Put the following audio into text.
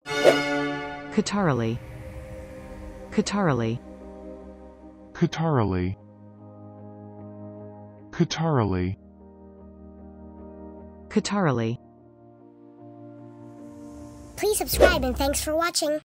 catarrhally, catarrhally, catarrhally, catarrhally, catarrhally. Please subscribe and thanks for watching.